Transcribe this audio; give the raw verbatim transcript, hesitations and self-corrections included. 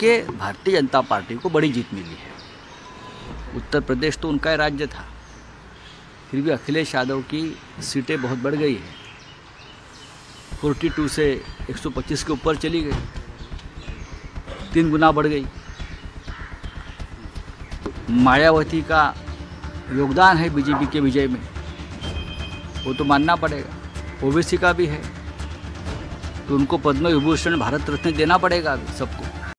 के भारतीय जनता पार्टी को बड़ी जीत मिली है। उत्तर प्रदेश तो उनका राज्य था, फिर भी अखिलेश यादव की सीटें बहुत बढ़ गई है, बयालीस से एक सौ पच्चीस के ऊपर चली गई, तीन गुना बढ़ गई। मायावती का योगदान है बीजेपी के विजय में, वो तो मानना पड़ेगा। ओबीसी का भी है, तो उनको पद्म विभूषण भारत रत्न देना पड़ेगा अभी सबको।